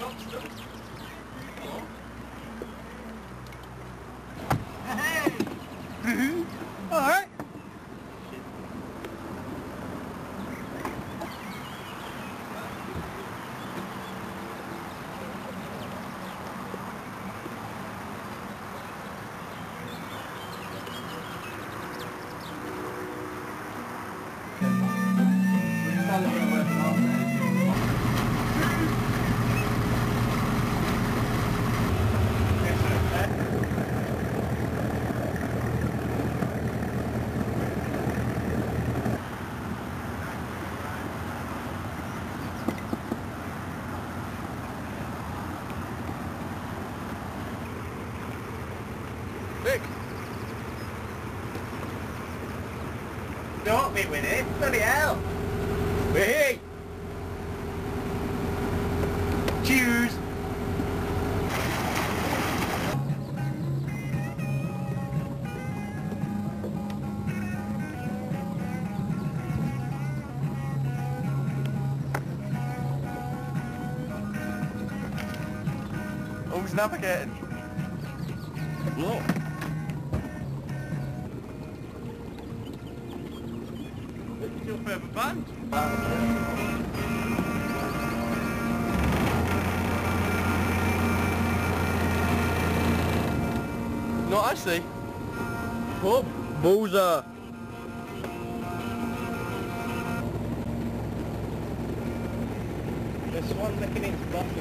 Alright. Vic! Don't be with it. Bloody hell. Hey! Cheers. Who's navigating? Look. It's your favourite band? No, I see. Pub. Boozer. The swan licking its bottom.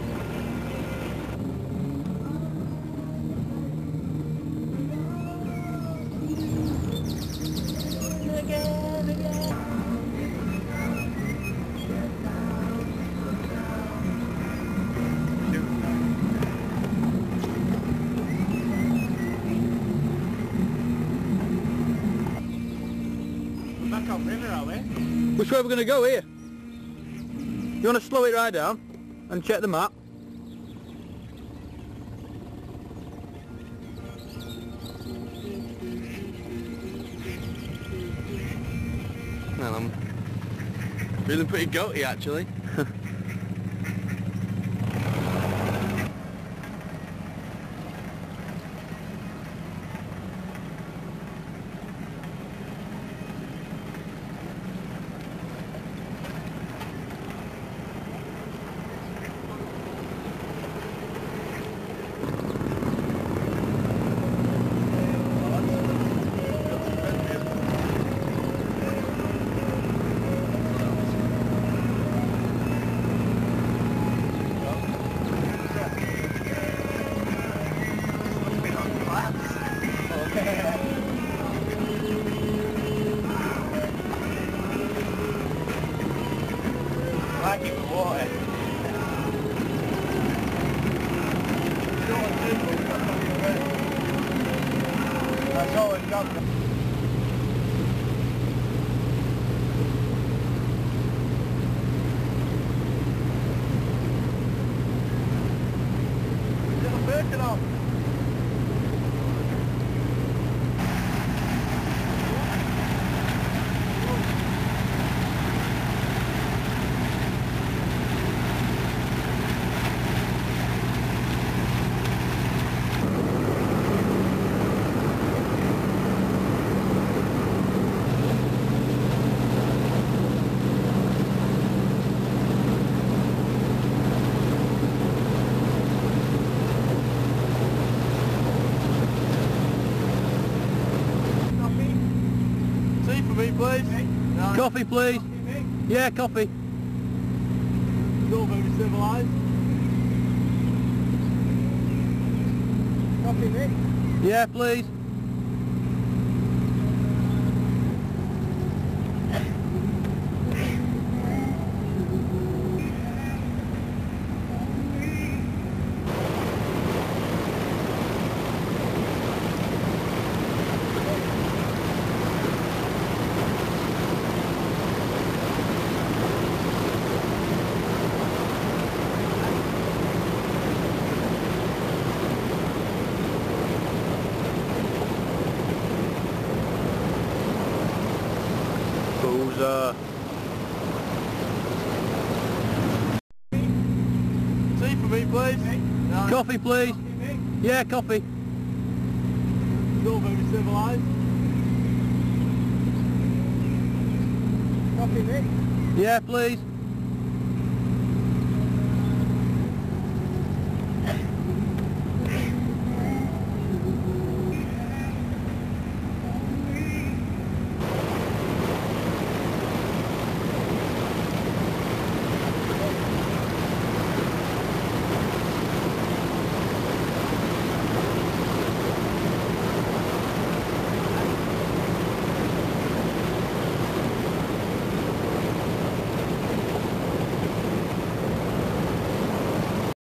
Back up river, are we? Which way are we going to go here? You want to slow it right down and check the map? Well, I'm feeling pretty goaty actually. Like it with water. That's all we've got. Little bird off. Tea for me, please. No. Coffee, please. Yeah, coffee. You're very civilised. Coffee, Nick? Yeah, please. Boozer. Tea please. No. Coffee, please. Coffee, Mick. Yeah, coffee. It's all very civilised. Coffee, Mick. Yeah, please.